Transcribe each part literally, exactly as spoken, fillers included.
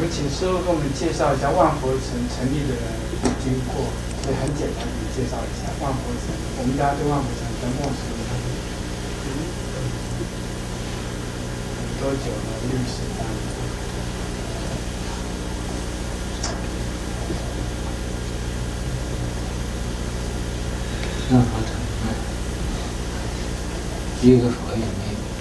请师傅给我们介绍一下万佛城成立的经过，所以很简单的介绍一下万佛城。我们大家对万佛城比较陌生的，多久呢？历史上。 万佛城呢，一个佛也没有。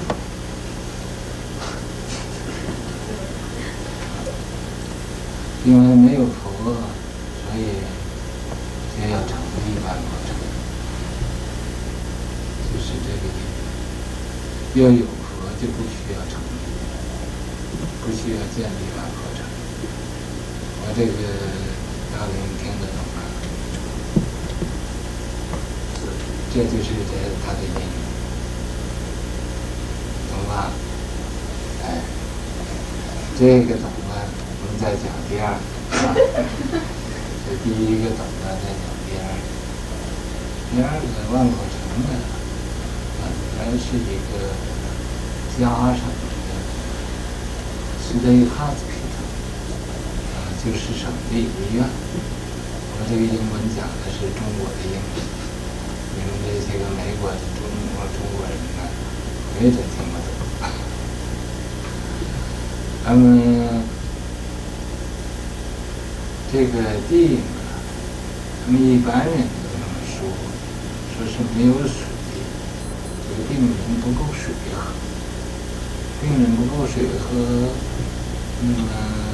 因为没有佛，所以就要成立万佛城，就是这个意思。要有佛就不需要成立，不需要建立万佛城。我这个大林听得懂吗？这就是这它的因，懂吧？哎，这个懂了。我们再讲第二个，啊、这第一个懂了，再讲第二个。第二个万佛城呢，本来是一个加上的，是这一哈子皮头，啊，就是省立医院。我这个英文讲的是中国的英文，你们这些个美国的中国中国人呢，没这听不懂。那么。这个地呢，他们一般人都这么说，说是没有水，这个病人不够水喝，病人不够水喝，那么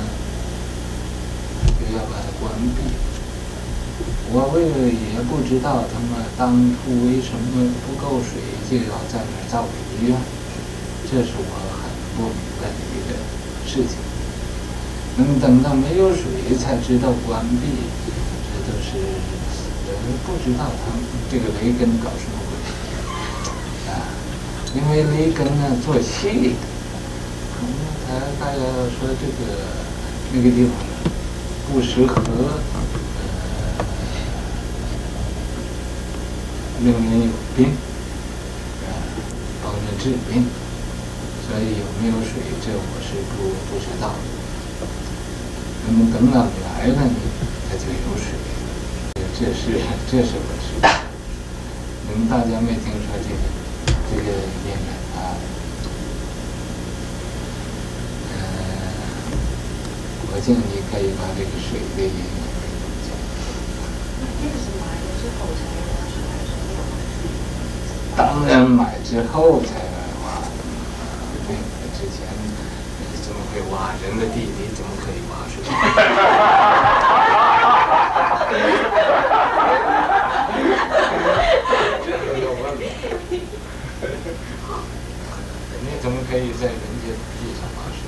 就要把它关闭。我为了也不知道他们当初为什么不够水就要在那儿造个医院，这是我很不明白的一个事情。嗯，等到没有水才知道关闭，这都是呃不知道他们这个雷根搞什么鬼啊？因为雷根呢做戏的，嗯，他大家说这个那个地方呢不适合呃令人有病，啊，帮人治病，所以有没有水这我是不不知道的。那么等到你来了呢，它就有水。这是这是我知道。你们大家没听说这个这个音乐啊？呃，我建议可以把这个水的音乐给录下来。 这个是买了之后才挖出来，是没有买出来？ 当然买之后才挖，没有买之前。怎么会挖人的地？你怎么可以挖出来？这个要问了。你怎么可以在人家地上挖水？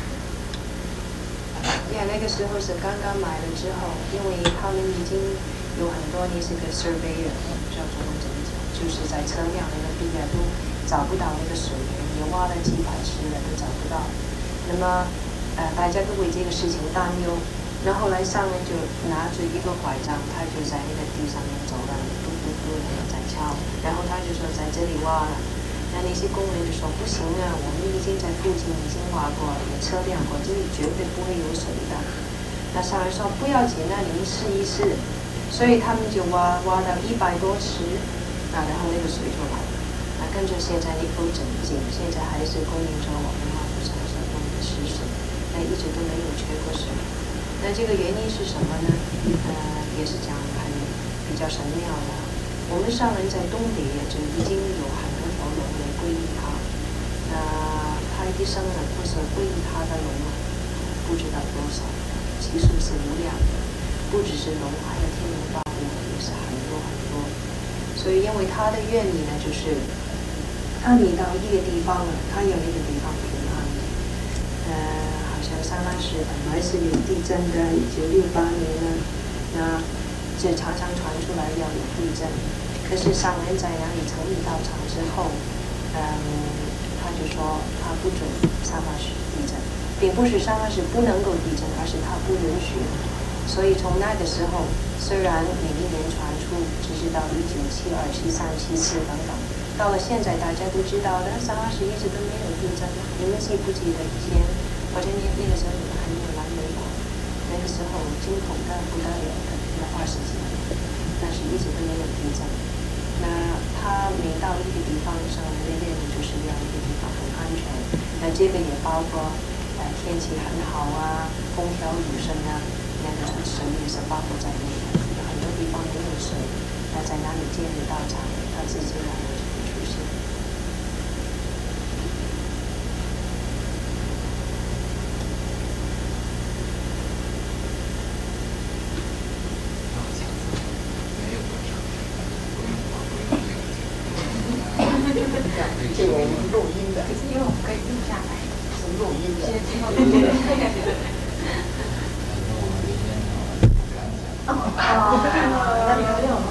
呀，那个时候是刚刚买了之后，因为他们已经有很多你是个 surveyor， 我不知道中文怎么讲，就是在测量那个地啊，都找不到那个水源，也挖了几百次了都找不到。那么，呃，大家都为这个事情担忧。然后来上面就拿着一个拐杖，他就在那个地上面走了，嘟嘟嘟的在敲。然后他就说在这里挖了。那那些工人就说不行啊，我们已经在附近已经挖过了，也测量过，这里绝对不会有水的。那上面说不要紧，那你们试一试。所以他们就挖挖到一百多尺，啊，然后那个水就来了。那跟着现在一口整井，现在还是供应着我们万佛城所用的食水，那一直都没有缺过水。那这个原因是什么呢？呃，也是讲很比较神妙的。我们上人在东北就已经有很多条龙来皈依他，那他一生呢，或者皈依他的龙啊，不知道多少，其数是无量的，不只是龙，还有天龙八部也是很多很多。所以因为他的愿力呢，就是他你到一个地方了，他有一个地方平安的，呃。上海市本来是有地震的，一九六八年呢，那这常常传出来要有地震，可是上人在那里成立道场之后，嗯，他就说他不准上海市地震，并不是上海市不能够地震，而是他不允许。所以从那个时候，虽然每一年传出，直至到一九七二、七三、七四等等，到了现在大家都知道的，上海市一直都没有地震。你们记不记得以前？或者你那个时候你们还没有时候惊恐的不得了的，有二十几年，但是一直都没有地震。那他每到一个地方上，那边就是要一个地方很安全。那这个也包括呃天气很好啊，空调雨声啊，那个水也是包括在内的。有很多地方没有水，那在哪里建立道场，它自己然就会出现。 这个我们录音的， 可是因为我们可以录下来， 是录音的。 现在之后录音。哦，那你有用吗？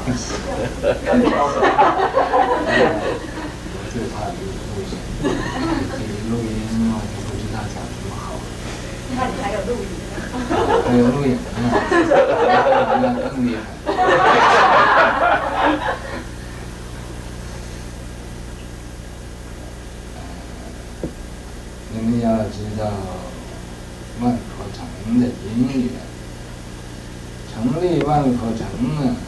我最怕就是录音，这录音我就不知道讲什么好。 那你还有录影？ 还有录影呢，那更厉害。你们要知道万佛城的因缘，成立万佛城呢，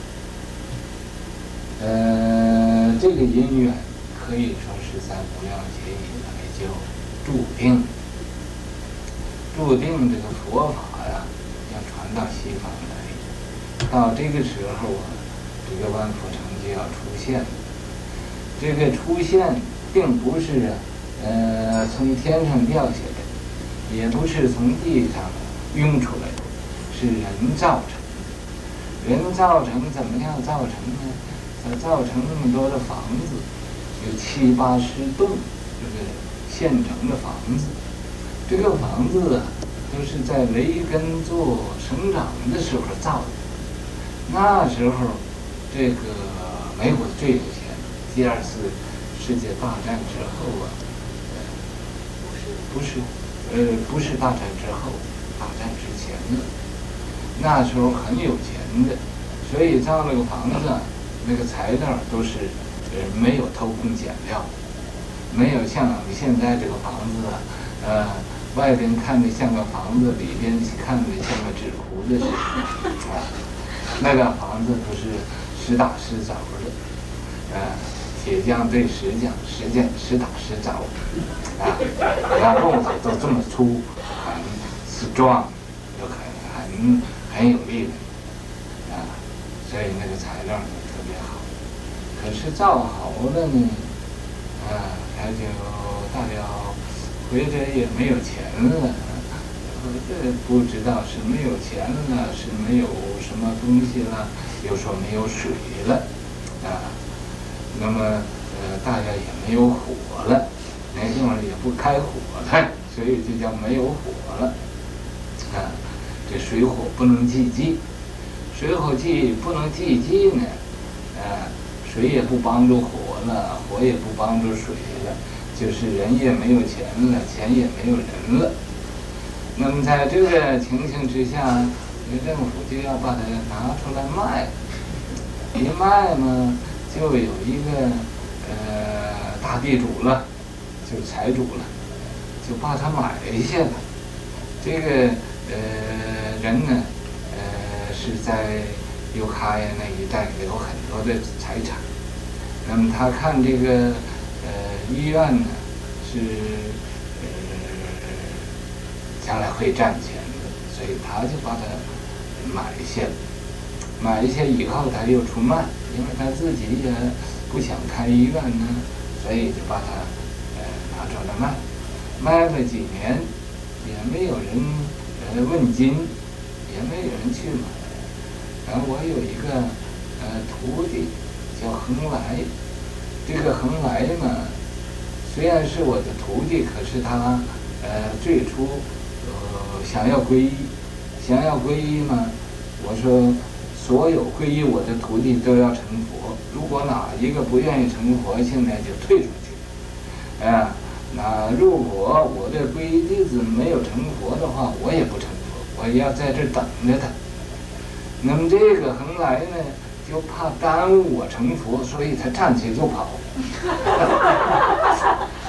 呃，这个因缘可以说是在无量劫以来就注定，注定这个佛法呀要传到西方来，到这个时候啊，这个万佛城就要出现。这个出现并不是呃从天上掉下来，也不是从地上涌出来的，是人造成的。人造成怎么样造成呢？它造成那么多的房子，有七八十栋这个现成的房子。这个房子啊，都是在雷根做省长的时候造的。那时候，这个美国最有钱。第二次世界大战之后啊，不是，呃，不是大战之后，大战之前的。那时候很有钱的，所以造那个房子，那个材料都是呃没有偷工减料，没有像我们现在这个房子啊，呃，外边看着像个房子，里边看着像个纸糊的似的，啊，那个房子都是实打实凿的，呃，铁匠对石匠，石匠实打实凿，啊，那木头都这么粗，很壮，又很很很有力量，啊，所以那个材料就特别好。可是造好了呢，啊，他就大了回来也没有钱了，这不知道是没有钱了，是没有什么东西了，又说没有水了，啊，那么呃大家也没有火了，那地方也不开火了，所以就叫没有火了，啊，这水火不能济济，水火济不能济济呢，啊，水也不帮助火了，火也不帮助水了。就是人也没有钱了，钱也没有人了。那么在这个情形之下，这个政府就要把它拿出来卖。一卖嘛，就有一个呃大地主了，就是财主了，就把它买下了。这个呃人呢，呃是在尤卡呀那一带有很多的财产。那么他看这个。呃，医院呢是呃将来会赚钱的，所以他就把它买下了。买下以后，他又出卖，因为他自己也不想开医院呢，所以就把它呃拿出来卖。卖了几年，也没有人呃问津，也没有人去买。然后我有一个呃徒弟叫恒来。这个恒来呢，虽然是我的徒弟，可是他呃最初呃想要皈依，想要皈依嘛，我说所有皈依我的徒弟都要成佛，如果哪一个不愿意成佛，现在就退出去。啊，那如果我的皈依弟子没有成佛的话，我也不成佛，我要在这等着他。那么这个恒来呢？就怕耽误我成佛，所以他站起就跑。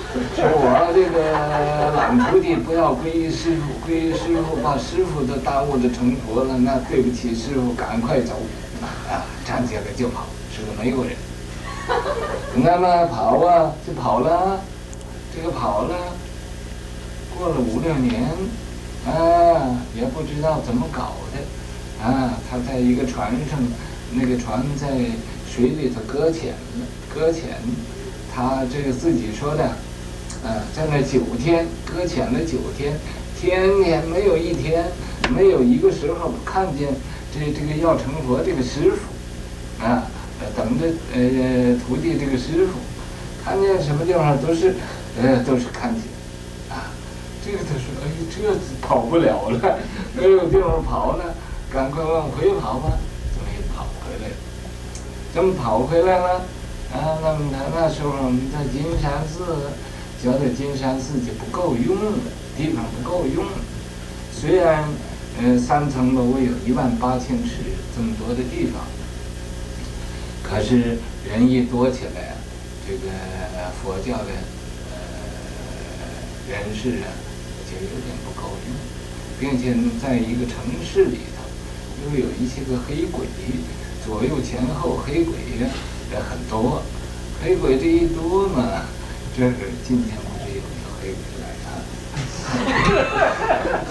说我这个懒徒弟不要皈依师傅，皈依师傅把师傅都耽误着成佛了，那对不起师傅，赶快走啊！站起来就跑，是个美国人。那么跑啊，就跑了，这个跑了，过了五六年，啊，也不知道怎么搞的，啊，他在一个船上，那个船在水里头搁浅了，搁浅，他这个自己说的，啊，在那九天搁浅了九天，天天没有一天，没有一个时候看见这这个要成佛这个师傅，啊。等着呃徒弟这个师傅，看见什么地方都是，呃都是看见，啊，这个他说哎这跑不了了，没有地方跑了，赶快往回跑吧，怎么也跑回来了？怎么跑回来了？啊，那么他那时候我们在金山寺，觉得金山寺就不够用了，地方不够用了。虽然呃三层楼有一万八千尺这么多的地方。可是人一多起来，这个佛教的呃人士啊，就有点不够用，并且在一个城市里头，又有一些个黑鬼，左右前后黑鬼呀、啊、很多，黑鬼这一多嘛，这是今天不是有没有黑鬼来啊？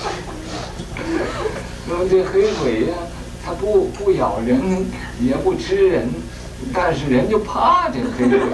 那么这黑鬼呀、啊。它不不咬人，也不吃人，但是人就怕这个黑鬼，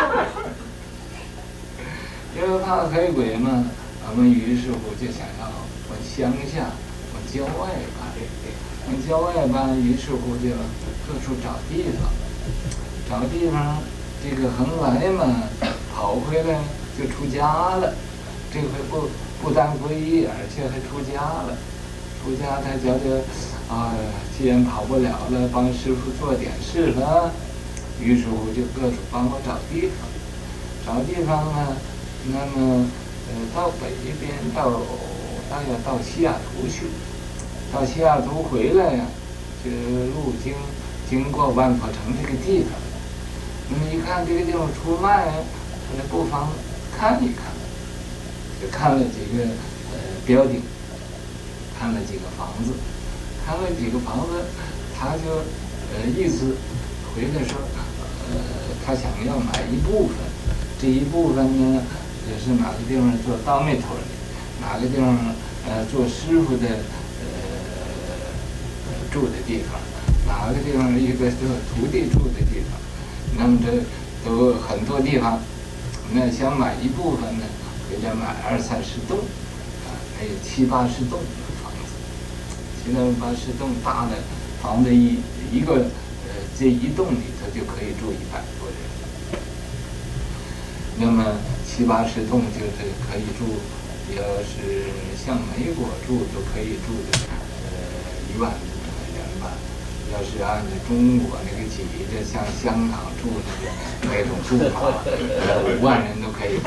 因为怕黑鬼嘛，我们于是乎就想要往乡下、往郊外搬，往郊外搬，于是乎就各处找地方，找地方，这个横来嘛，跑回来就出家了，这回不不但皈依，而且还出家了，出家他觉得。啊，既然跑不了了，帮师傅做点事了，于是乎就各处帮我找地方，找地方呢，那么呃到北边到大概到西雅图去，到西雅图回来呀，这路经经过万佛城这个地方，那么一看这个地方出卖，他就不妨看一看，就看了几个呃标顶，看了几个房子。看了几个房子，他就呃意思回来说，呃他想要买一部分，这一部分呢也是哪个地方做dormitory，哪个地方呃做师傅的呃住的地方，哪个地方一个做徒弟住的地方，那么这都很多地方，那想买一部分呢，给他买二三十栋，啊还有七八十栋。现在把十栋大的房子一一个呃这一栋里头就可以住一百多人，那么七八十栋就是可以住，要是像美国住都可以住的呃一万人吧，要是按照中国那个级的，像香港住那个那种住法，呃五万人都可以住。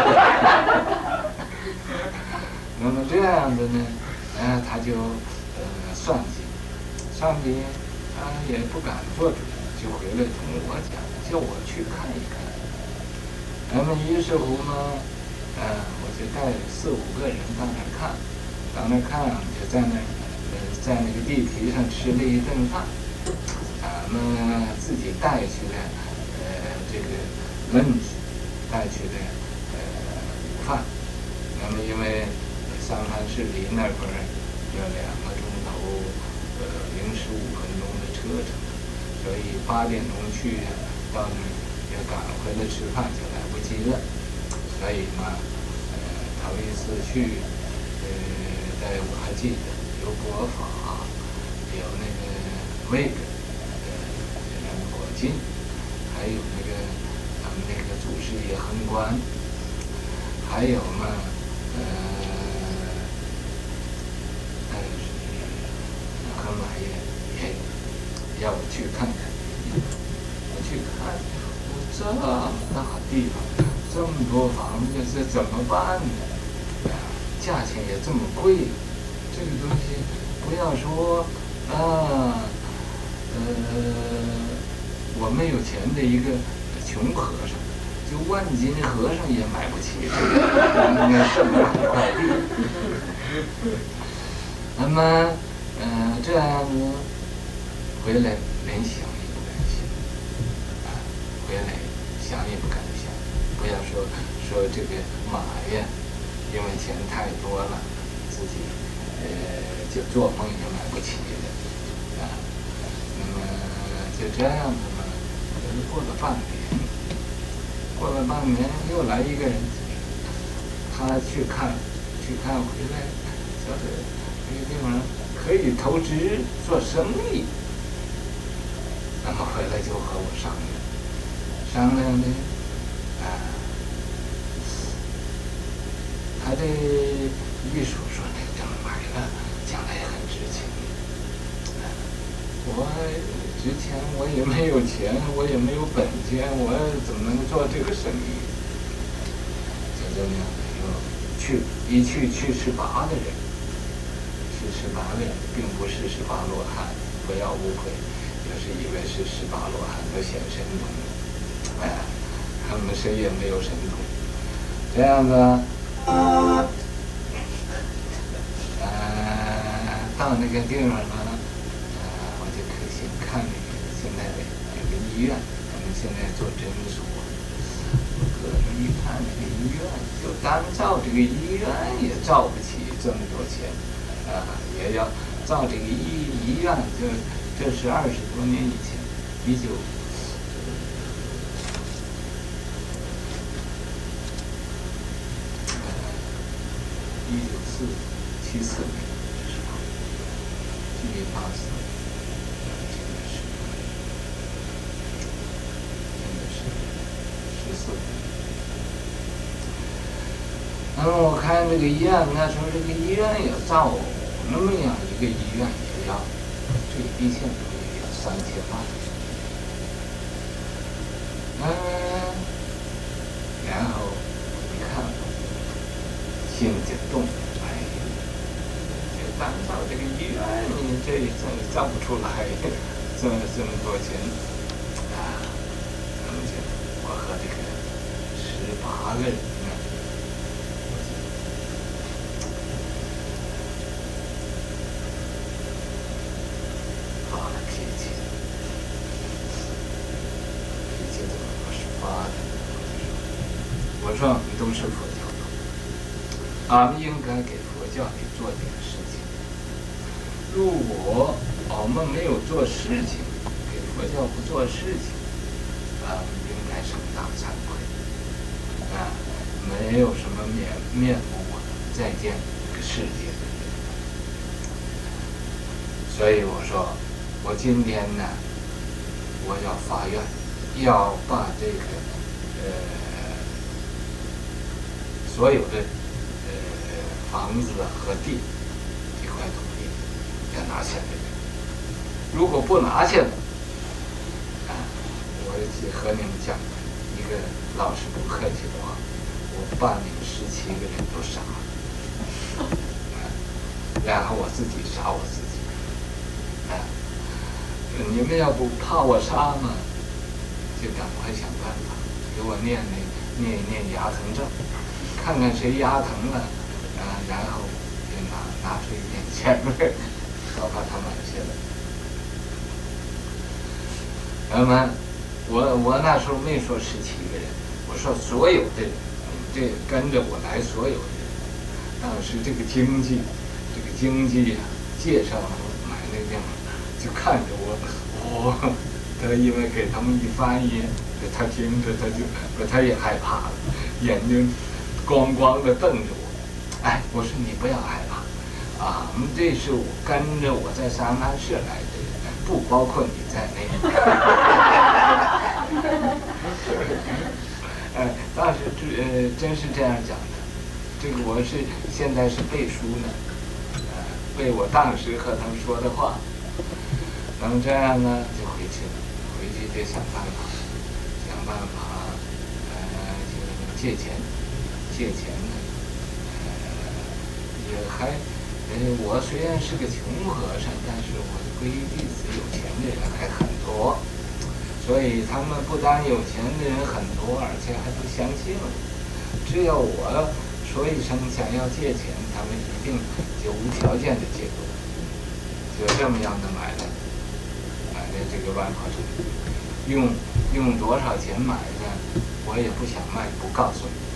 那么这样子呢，呃他就。算计，算计，他也不敢做主，就回来同我讲，叫我去看一看。那么于是乎嘛，呃，我就带四五个人到那儿看，到那儿看就在那儿，呃，在那个地皮上吃了一顿饭，咱们自己带去的，呃，这个 lunch， 带去的呃午饭。那么因为三藩市离那块儿有两个钟头，呃，零十五分钟的车程，所以八点钟去到那儿要赶回来吃饭就来不及了。所以嘛，呃，头一次去，呃，在我还记得有国法，有那个威格，呃，那个国金，还有那个咱们那个祖师爷恒观，还有嘛，呃。后来也也要我去看看，我去看，我这么大地方，这么多房子，这怎么办呢？哎呀，价钱也这么贵，这个东西不要说啊，呃，我没有钱的一个穷和尚， 就万金和尚也买不起这个圣诞快递。那么，嗯、呃，这样子回来连想也不敢想，啊，回来想也不敢想，不要说说这个马呀，因为钱太多了，自己呃就做梦也买不起的，啊，那么就这样子嘛，就是过了半年，过了半年又来一个人，他去看，去看回来，晓得这个地方可以投资做生意，那么回来就和我商量，商量呢，啊，他的艺术说那个买了，将来很值钱。我之前我也没有钱，我也没有本钱，我怎么能做这个生意？就这样，就去一去去十八个人，是十八个人，并不是十八罗汉，不要误会，就是以为是十八罗汉都显神通，哎，他们谁也没有神通。这样子，呃，到那个地方呢。看那个现在的这个医院，我们现在做诊所，个人一看这个医院，就单造这个医院也造不起这么多钱，啊，也要造这个医医院，就这是二十多年以前，一九一九四七四年的时候，一八四。那么我看这个医院，那时候这个医院要造那么样一个医院，也要这一千多也要三千万。嗯，然后一看，心就动，哎呀，这单造这个医院，你这这造不出来，这么这么多钱啊！那么就我和这个十八个人。我说我们都是佛教徒，俺们应该给佛教里做点事情。如果我们没有做事情，给佛教不做事情，俺们应该生大惭愧，啊，没有什么面面目再见这个世界的人。所以我说，我今天呢，我要发愿，要把这个呃。所有的呃房子和地这块土地要拿下来，如果不拿下来，啊，我和你们讲一个老实不客气的话，我把你们十七个人都杀了，啊，然后我自己杀我自己，啊，你们要不怕我杀嘛，就赶快想办法给我念那念一念牙疼症。看看谁牙疼了，啊，然后就拿拿出一点钱来，我把它买下来。那么，我我那时候没说十七个人，我说所有的人，这跟着我来所有的人。当时这个经济，这个经济呀、啊，介绍买那个地方，就看着我，我、哦，他因为给他们一翻译，他听着他就他也害怕了，眼睛。光光的瞪着我，哎，我说你不要害怕，啊，这是我跟着我在三藩市来的人，不包括你在内。哎，当时呃真是这样讲的，这个我是现在是背书呢，呃，背我当时和他们说的话。那么这样呢，就回去了，回去得想办法，想办法，呃，就借钱。借钱呢，呃，也还，呃，我虽然是个穷和尚，但是我的皈依弟子有钱的人还很多， 所以他们不但有钱的人很多，而且还不相信了。只要我说一声想要借钱，他们一定就无条件的借给我，就这么样的买的，买的这个万华城，用用多少钱买的，我也不想卖，不告诉你。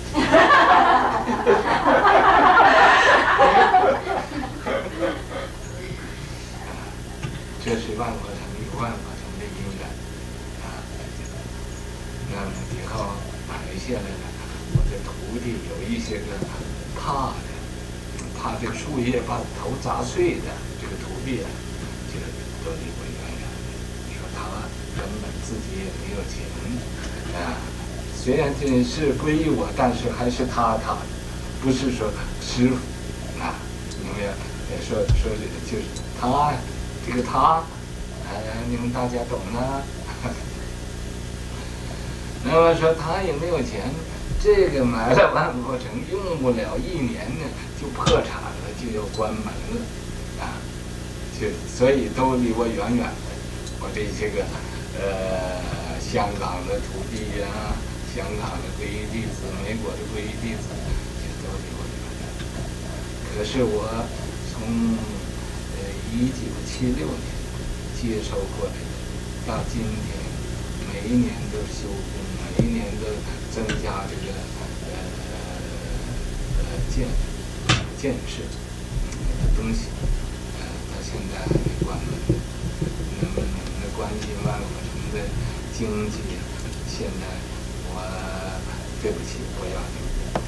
这是万华城与万华城的因缘啊。那么以后买下来了，我的徒弟有一些个怕的，怕这个树叶把头砸碎的，这个徒弟啊，就都离我远远的，说他根本自己也没有钱啊。虽然这是归于我，但是还是他他的，不是说师傅啊。你们也说说就是他这个他，哎，你们大家懂了。那么说他也没有钱，这个买了万佛城用不了一年呢，就破产了，就要关门了啊！就所以都离我远远的。我这些个呃香港的徒弟呀、啊，香港的皈依弟子，美国的皈依弟子，也都离我远远的。可是我从呃一九七六年接受过来的，到今天每一年都修复。每一年都增加这个呃呃见见识的东西，呃，到现在还没关门。那么那关于万华城的经济，现在我对不起，我要你。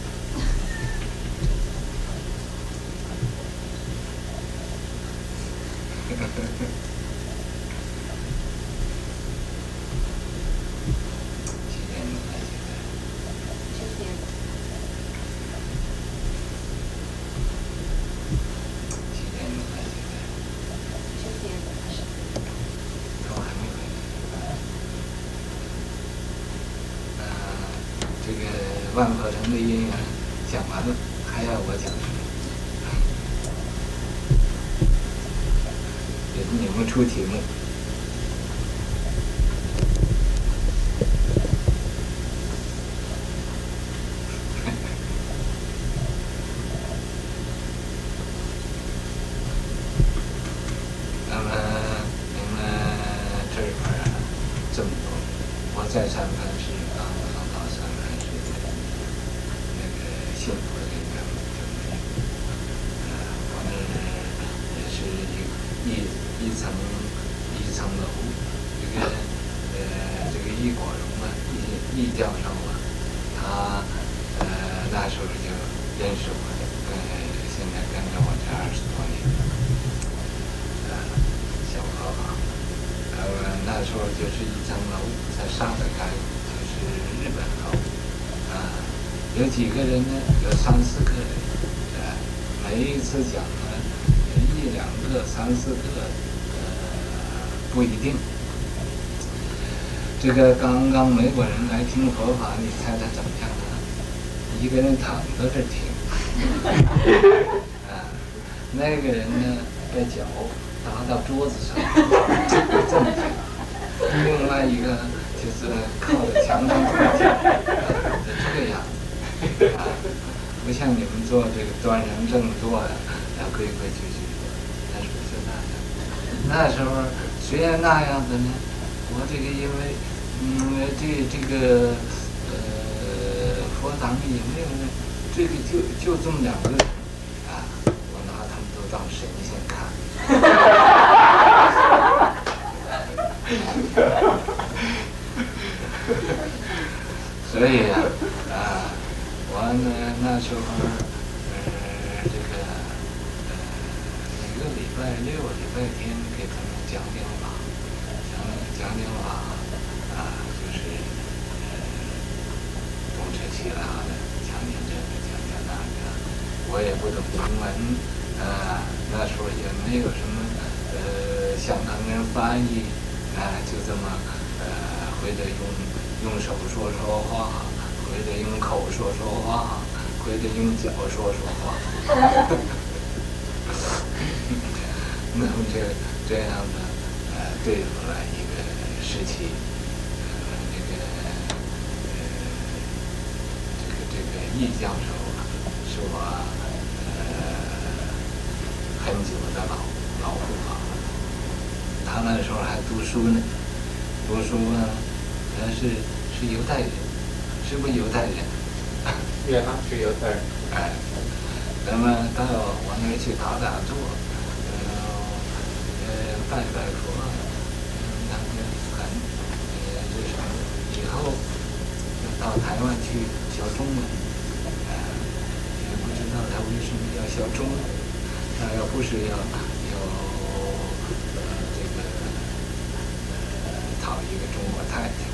万和城的因缘讲完了，还要我讲什么？你们出题目。那么你们这一块啊，这么多，我在三藩市刚刚到三藩市的那个幸福的人就没有，呃，我那也是一一一层一层楼，这个呃这个易国荣啊，易易教授啊，他呃那时候就认识我的，跟现在跟着我这二十多年，呃小和房，呃那时候就是一层楼，在上海开，就是日本楼，啊、呃、有几个人呢？有三四个人，呃每一次讲呢一两个、三四个。不一定。这个刚刚美国人来听佛法，你猜他怎么样呢？一个人躺在这听，啊，那个人呢把脚搭到桌子上，这么听；另外一个就是靠在墙上这么听，啊，这个样子，啊，不像你们做这个端详正坐呀，要规规矩矩的，那时候就那样。那时候。虽然那样子呢，我这个因为，嗯，这这个，呃，佛堂里也没有呢，这个就就这么两个人，啊，我拿他们都当神仙看。所以呀、啊，啊，我呢那时候，呃，这个，呃，每个礼拜六、礼拜天给他们讲讲法，讲讲讲法啊，就是呃东扯西拉的讲讲这个讲讲那个，我也不懂中文啊，那时候也没有什么呃香港人翻译啊，就这么呃或者用用手说说话，或者用口说说话，或者用脚说说话。那么这这样的呃对付了一个时期， 易教授啊，是我呃很久的老老护法了。他那时候还读书呢，读书呢，他是是犹太人，是不是犹太人？ 对啊，是犹太人。 哎，那么到我那儿去打打坐，呃呃拜拜佛，嗯，他就很呃这什么，以后到台湾去学中文，呃，也不知道他为什么要学中文，他要不是要有呃这个呃讨一个中国太太，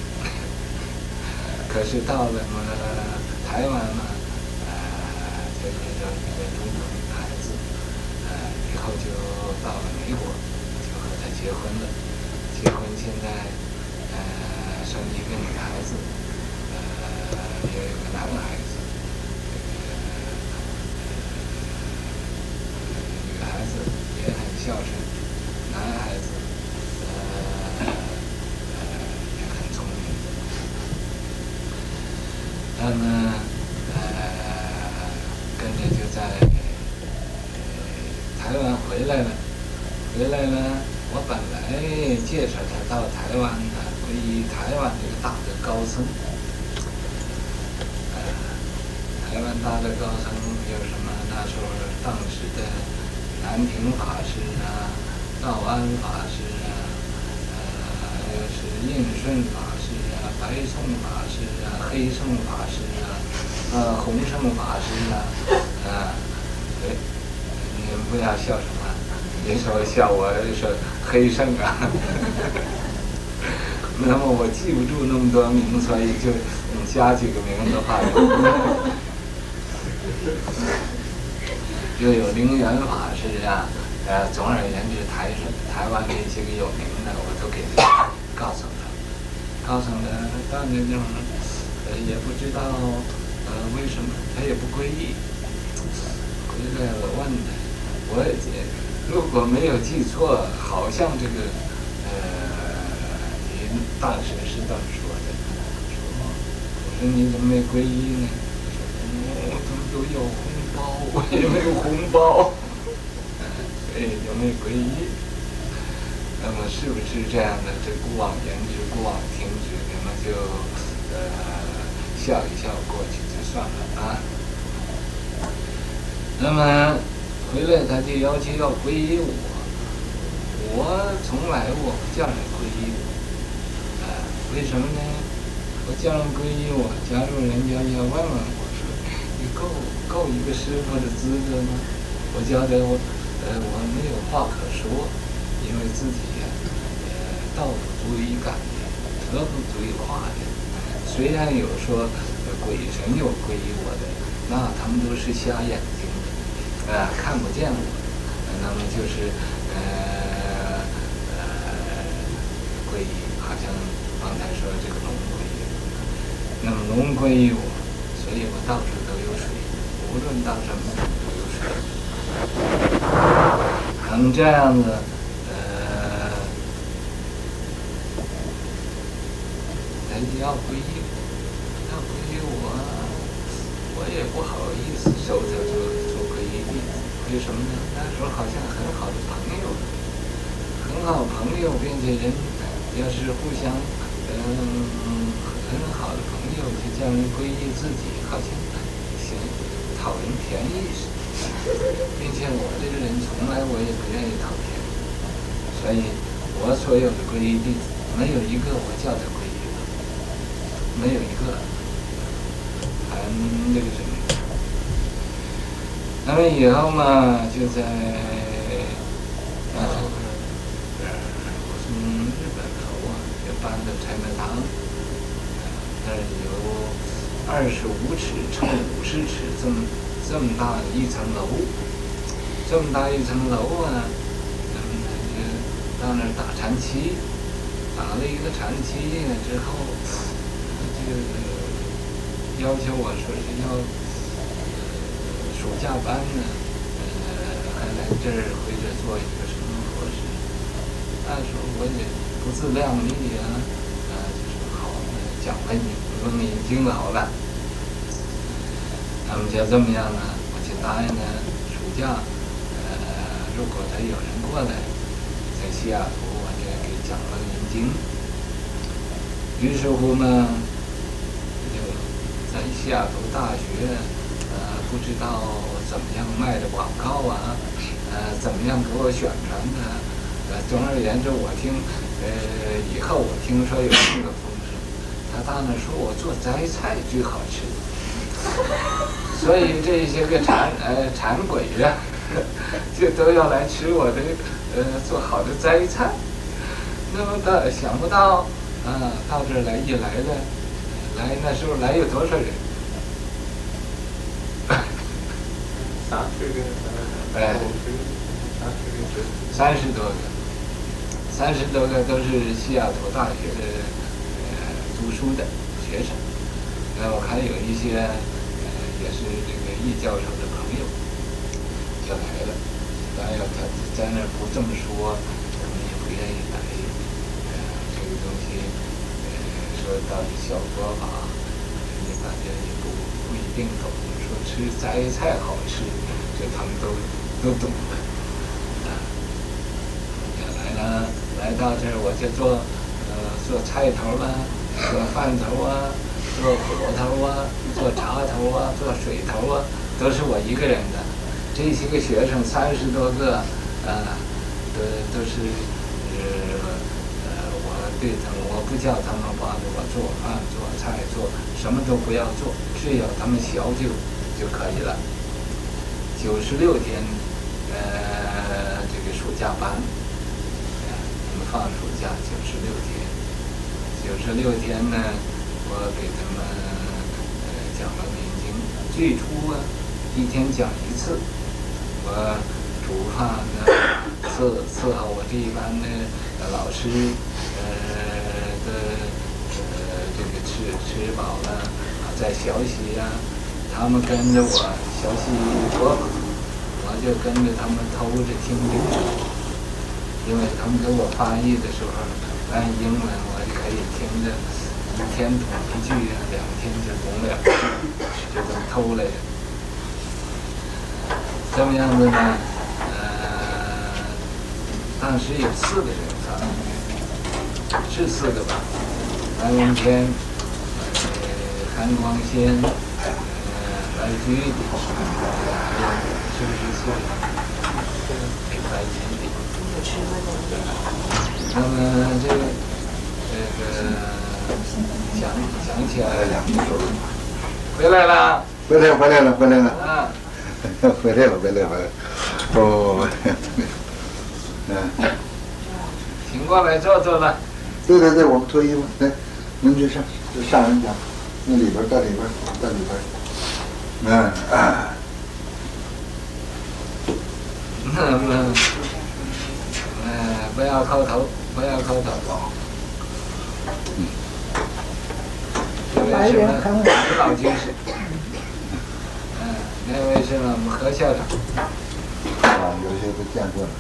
可是到了嘛台湾嘛，呃，就遇到一个中国女孩子，呃，以后就到了美国，就和她结婚了，结婚现在呃生一个女孩子。也有个男孩子，这个女孩子也很孝顺，男孩子呃呃也很聪明。他们呃跟着就在呃台湾回来了，回来呢，我本来介绍他到台湾的，皈依台湾这个大的高僧。台湾大的高僧有什么？那时候当时的南平法师啊，道安法师啊，呃，又是应顺法师啊，白宋法师啊，黑宋法师啊，呃，洪圣法师啊，啊，对，你们不要笑什么？你说笑我说黑圣啊？那么我记不住那么多名，所以就加几个名的话。又有灵源法师啊，呃，总而言之，台台湾的一些个有名的，我都给他告诉他，告诉他，到那地方，呃，也不知道，呃，为什么他也不皈依。回来我问他，我也如果没有记错，好像这个，呃，你大学是这么说的，说，我说你怎么没皈依呢？我怎么都有红包，我也没有红包，所以就没皈依。那么是不是这样的？这姑妄言之，姑妄听之，那么就呃笑一笑过去就算了啊。那么回来他就要求要皈依我，我从来我不叫人皈依我，啊、呃，为什么呢？我叫人皈依我，假如人家要问问我。你够够一个师傅的资格吗？我觉得我，呃，我没有话可说，因为自己呀、啊，呃，道不足以感应，德不足以化人。虽然有说、呃、鬼神有皈依我的，那他们都是瞎眼睛的，呃，看不见我，呃、那么就是呃呃皈依，好像刚才说这个龙皈依，那么龙皈依我。所以我到处都有水，无论到什么都有水。能这样子，呃，人家要皈依我，要皈依我，我也不好意思收他做做皈依弟子。为什么呢？那时候好像很好的朋友，很好朋友，并且人要是互相，嗯、呃，很好的朋友就叫人皈依自己。好像想讨人便宜似的，并且我这个人从来我也不愿意讨便宜，所以我所有的皈依弟子没有一个我叫他皈依的，没有一个，很这个什么。那么以后嘛，就在那时候，呃，我从日本头啊，就搬到柴门堂，那儿有。二十五尺乘五十尺，这么这么大的一层楼，这么大一层楼啊，那么他就到那儿打禅期，打了一个禅期之后，就要求我说是要呃暑假班呢，呃还来这儿回这做一个什么佛事，那时候我也不自量力啊，呃就说好，讲了你。说你已经好了， 那么就这么样呢，我就答应了暑假，呃，如果他有人过来，在西雅图我就给讲了《念经》。于是乎呢，就在西雅图大学，呃，不知道怎么样卖的广告啊，呃，怎么样给我宣传的，呃，总而言之，我听，呃，以后我听说有这个风声，他当然说我做摘菜最好吃，所以这些个馋呃馋鬼呀、啊，就都要来吃我的呃做好的摘菜。那么他想不到。啊，到这儿来一来了，来那时候来有多少人？ 三十个， 哎，三十多个，三十多个都是西雅图大学的呃读书的学生，然后还有一些呃也是这个易教授的朋友就来了。当然他在那儿不这么说，他们也不愿意来。东西，呃，说到底小说法，人家大家也不不一定懂。说吃摘菜好吃，这他们都都懂的。啊，就来了，来到这儿我就做，呃，做菜头啊，做饭头啊，做火头啊，做茶头啊，做水头啊，都是我一个人的。这些个学生三十多个，啊，都都是，呃。对他们，我不叫他们帮着我做饭、做菜、做什么都不要做，只要他们学就就可以了。九十六天，呃，这个暑假班，呃，他们放暑假九十六天，九十六天呢，我给他们呃讲了念经。最初啊，一天讲一次，我煮饭呢，伺伺候我这一班的老师。呃的呃这个吃吃饱了啊，再学习呀、啊，他们跟着我学习佛法，我就跟着他们偷着听经，因为他们给我翻译的时候按英文，我就可以听着，一天懂一句啊，两天就懂两句，就这么偷来的。这么样子呢，呃，当时有四个人啊。是四个吧，白文天，呃，韩光先，呃，白居易，是不是四个？白居易。那么这个这个想想起来了，回来了， 回来回来了回来了， 啊， 回来了回来了，哦，嗯， 请过来坐坐了。 对对对，我们脱衣服，来，您去上，就上人家，那里边，在里边，在里边，嗯啊， 那么，呃，不要叩头，不要叩头。嗯。这位是呢，老居士。嗯，那位是呢，我们何校长。 啊，有些都见过了。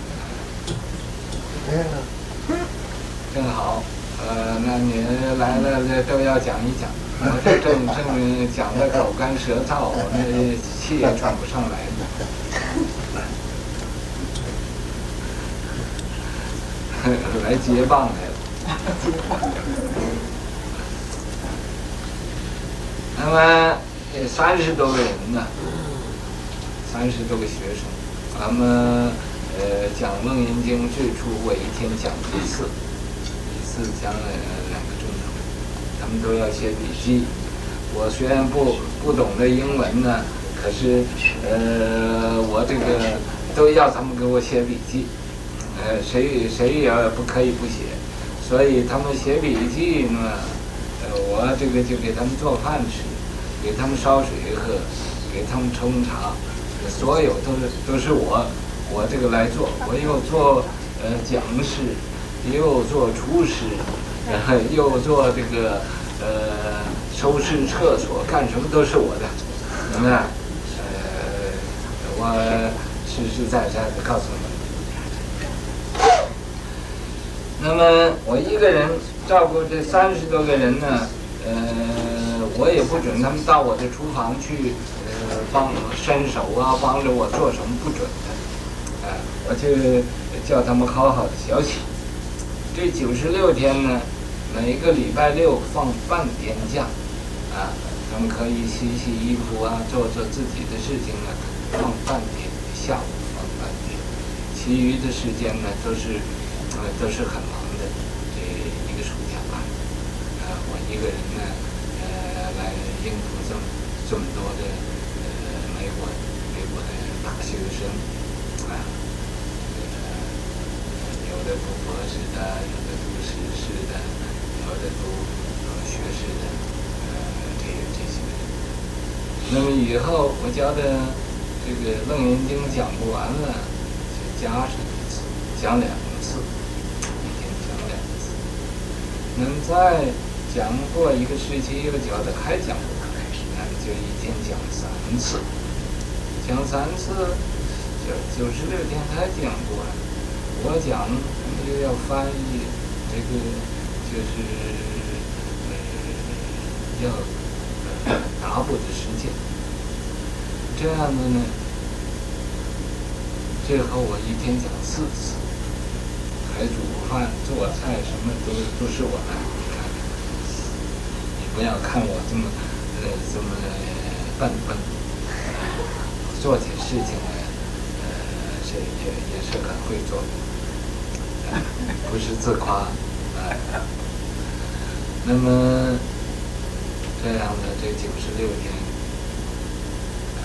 哎呀。 正好，呃，那你来了都要讲一讲。我这正正讲的口干舌燥，我那气也喘不上来了。来接棒来了。那么三十多个人呢，三十多个学生，咱们呃讲《楞严经》最初我一天讲一次。是讲了两个钟头，他们都要写笔记。我虽然不不懂得英文呢，可是呃，我这个都要他们给我写笔记，呃，谁谁也不可以不写。所以他们写笔记呢，呃，我这个就给他们做饭吃，给他们烧水喝，给他们冲茶，所有都是都是我我这个来做。我又做呃讲师。又做厨师，然后又做这个呃收拾厕所，干什么都是我的，明白？呃，我实实在在的告诉你们。那么我一个人照顾这三十多个人呢， 呃，我也不准他们到我的厨房去，呃，帮伸手啊，帮着我做什么不准的，啊、呃，我就叫他们好好的学习。这九十六天呢，每个礼拜六放半天假，啊，他们可以洗洗衣服啊，做做自己的事情啊，放半天，下午放半天，其余的时间呢都是，呃，都是很忙的，这一个暑假吧。我一个人呢，呃，来应付这么这么多的呃美国美国的大学生啊，呃，有的读博士的，有的读硕士的，有的读呃学士的，呃，这这些人。那么以后我教的这个《楞严经》讲不完了，就加上一次，讲两次，一天讲两次。那么在讲过一个时期，又觉得还讲不完，那么就一天讲三次，讲三次，就九十六天还讲不完。我讲又要翻译，这个就是呃要呃达补的时间。这样子呢，最后我一天讲四次，还煮饭、做菜什么都都是我来。不要看我这么呃这么笨笨，做起事情来，呃是也也是很会做的，呃、不是自夸啊、呃。那么这样的这九十六天，呃，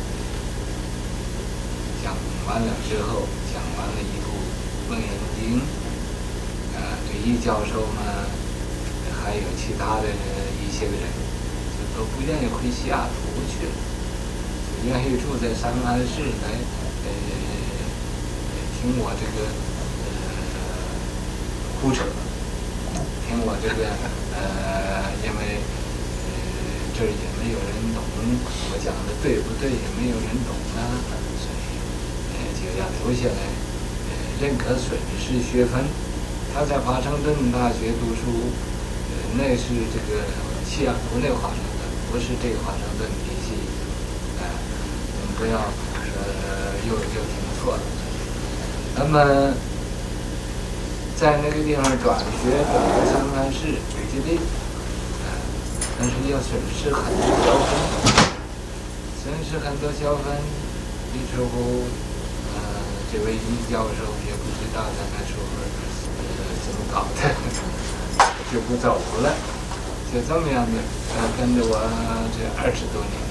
讲完了之后，讲完了一部《楞严经》，啊、呃，这一教授呢，还有其他的一些个人，就都不愿意回西雅图去了，就愿意住在三藩市来，呃，听我这个呃胡扯，听我这个呃，因为呃这儿也没有人懂，我讲的对不对也没有人懂啊，所以呃就要留下来，呃认可损失学分。他在华盛顿大学读书。那是这个西雅图那个华盛顿，不是这个华盛顿体系，哎、呃，我们不要呃又又听错了。那么在那个地方转学转到三藩市北极地，哎、呃，但是要损失很多消分，损失很多消分，于是乎，呃，这位殷教授也不知道他那时候呃怎么搞的。就不走了，就这么样的，呃，跟着我这二十多年，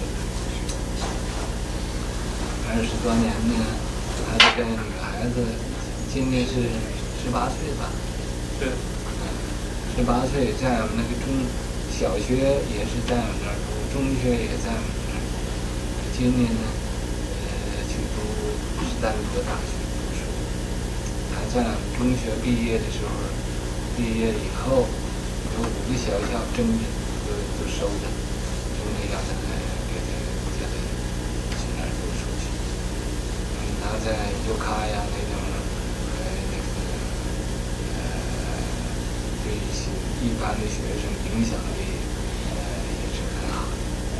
二十多年呢，还是跟女孩子，今年是十八岁吧？对，十八岁在我们那个中小学也是在我们那儿读，中学也在我们那儿。今年呢，呃，去读斯坦福大学读书。他在中学毕业的时候，毕业以后。有五个学校争着都都收着，争着要他给他给他去那儿读书去。嗯，他在尤卡呀那种呃那个呃对一些一般的学生影响力呃也是很好的。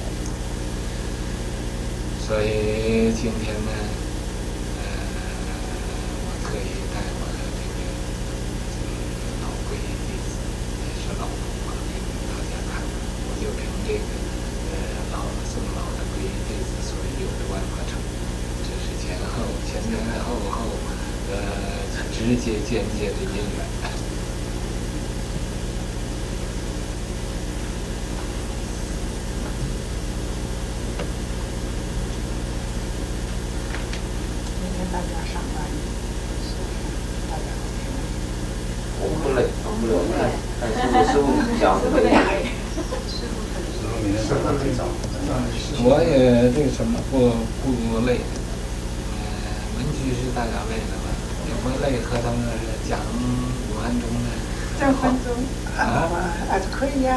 所以今天呢，呃，我特意带我的这个老皈依弟子。老佛法给大家看，我就凭这个呃老这么老的皈依弟子所有的万法成，这是前后前前后后呃直接间接的因缘。 明天大家上班，大家好听。 我们不累，我们不累，我们看。师傅讲的，师傅明天上班很早。 我也这个什么不不累，呃，文居是大家累的吧？也不累，和他们讲五分钟的。 两分钟啊？ 还是可以呀。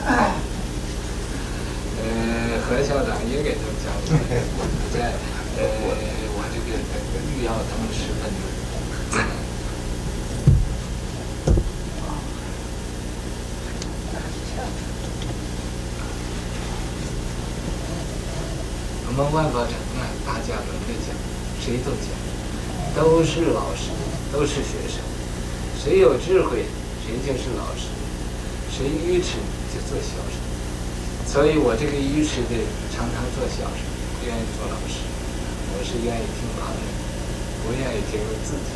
呃，何校长也给他们讲五分钟，在呃，我这个预要他们十分钟。 们万宝城啊，大家轮着讲，谁都讲，都是老师，都是学生，谁有智慧，谁就是老师，谁愚痴就做小生。所以我这个愚痴的常常做小生，不愿意做老师，我是愿意听旁人，不愿意听自己。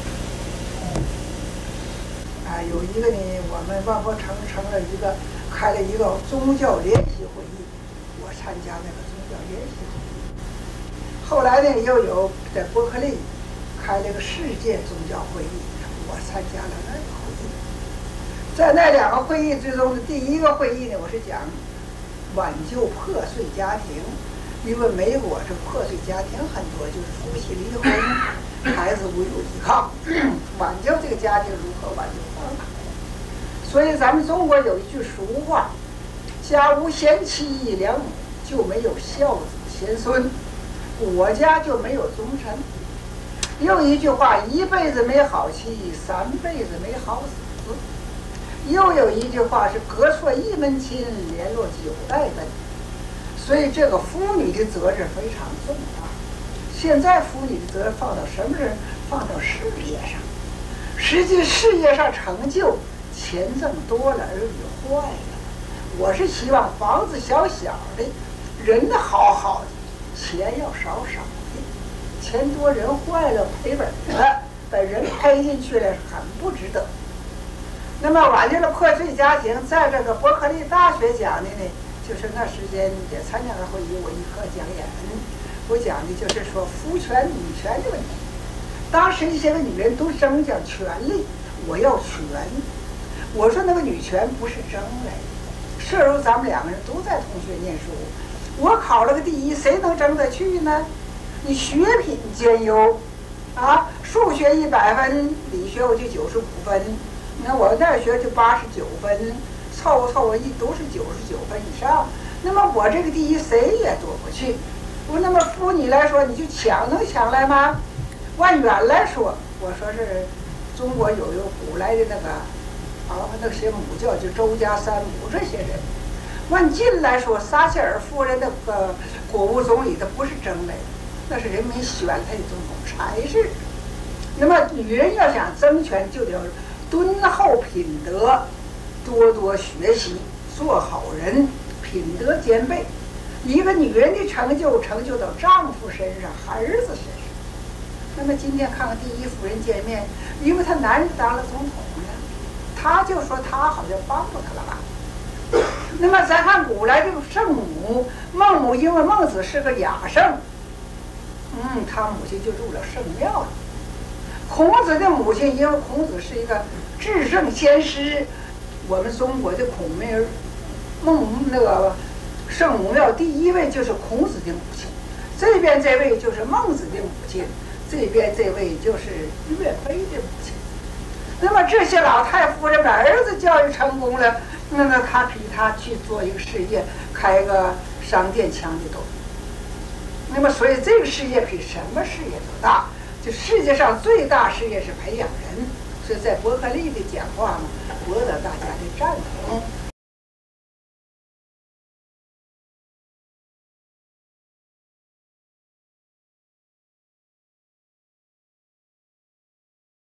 啊，有一个呢，我们万佛城成了一个开了一个宗教联席会议，我参加那个宗教联席会议。后来呢，又有在伯克利开了个世界宗教会议，我参加了那个会议。在那两个会议之中的第一个会议呢，我是讲挽救破碎家庭，因为美国这破碎家庭很多，就是夫妻离婚，孩子无有依靠，挽救这个家庭如何挽救方法？所以咱们中国有一句俗话：“家无贤妻良母，就没有孝子贤孙；我家就没有忠臣。”又一句话：“一辈子没好妻，三辈子没好子。”又有一句话是“隔错一门亲，联络九代根”。所以这个妇女的责任非常重大。现在妇女的责任放到什么人？放到事业上。实际事业上成就，钱挣多了，儿女坏了。我是希望房子小小的，人好好的，钱要少少的。钱多人坏了，赔本了，把人赔进去了，很不值得。那么挽救了破碎家庭，在这个伯克利大学讲的呢，就是那时间也参加了会议，我一课讲演，我讲的就是说夫权女权的问题。当时一些个女人都争讲权利，我要权。我说那个女权不是争来的。设如咱们两个人都在同学念书，我考了个第一，谁能争得去呢？你学品兼优，啊，数学一百分，理学我就九十五分。那我那儿学就八十九分，凑凑一都是九十九分以上。那么我这个第一谁也夺不去。我那么妇女来说，你就抢能抢来吗？按远来说，我说是中国有一个古来的那个啊那些母教，就周家三母这些人。按近来说，撒切尔夫人那个国务总理，他不是争来的，那是人民选他的总统才是。那么女人要想争权，就得敦厚品德，多多学习，做好人，品德兼备。一个女人的成就，成就到丈夫身上、儿子身上。那么今天看看第一夫人见面，因为她男人当了总统呢，她就说她好像帮助他了吧。那么咱看古来这个圣母孟母，因为孟子是个雅圣，嗯，他母亲就入了圣庙了。孔子的母亲，因为孔子是一个至圣先师，我们中国的孔门孟那个圣母庙第一位就是孔子的母亲，这边这位就是孟子的母亲，这边这位就是岳飞的母亲。那么这些老太夫人把儿子教育成功了，那么他比他去做一个事业，开个商店强的多。那么所以这个事业比什么事业都大。就世界上最大事业是培养人，所以在伯克利的讲话呢，博得大家的赞同。